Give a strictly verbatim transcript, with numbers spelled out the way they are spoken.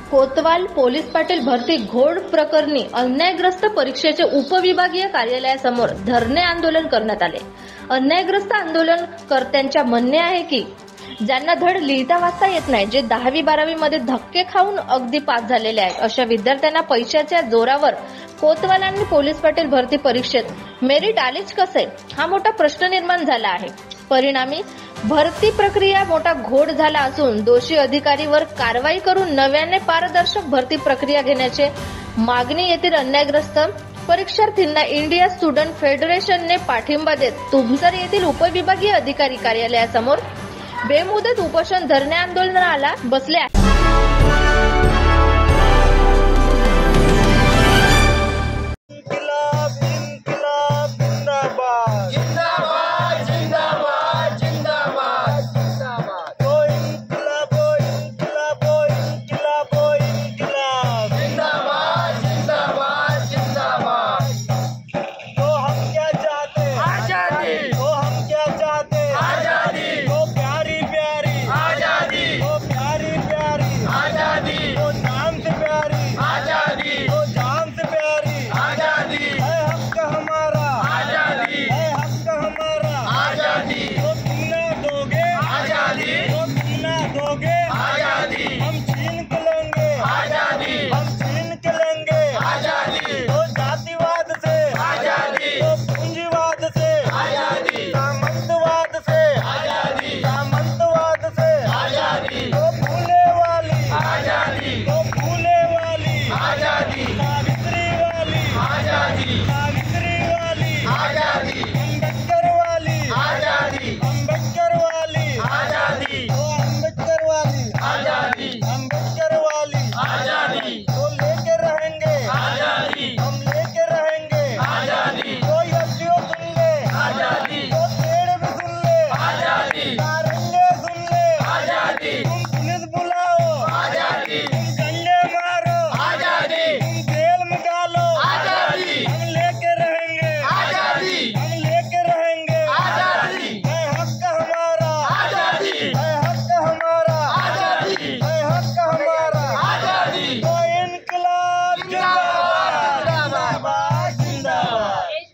कोतवाल police Patil भरती घोड प्रकरणी अन्यायग्रस्त परीक्षेचे उपविभागीय कार्यालयासमोर धरणे आंदोलन करण्यात आले। अन्यायग्रस्त आंदोलनकर्त्यांचे म्हणणे आहे की ज्यांना धड लिहिता वाचता येत नाही, जे दहावी बारावी मध्ये धक्के खाऊन अगदी पास झालेले आहेत, अशा विद्यार्थ्यांना पैशाच्या जोरावर कोतवालांनी पोलीस पाटील भरती परीक्षेत मेरिट आलेच कसे, हा मोठा प्रश्न निर्माण झाला आहे। परिणामी भरती प्रक्रिया मोठा घोड झाला असून दोषी अधिकारीवर कारवाई करून नव्याने पारदर्शक भरती प्रक्रिया घेण्याची मागणी येथील अन्यायग्रस्त परीक्षार्थींना इंडिया स्टुडंट फेडरेशनने पाठिंबा देत तुमसर येथील उपविभागीय अधिकारी कार्यालयासमोर बेमुदत उपोषण धरणे आंदोलनाला बसले आहे।